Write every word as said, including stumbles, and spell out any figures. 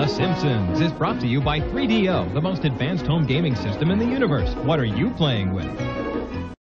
The Simpsons is brought to you by three D O, the most advanced home gaming system in the universe. What are you playing with?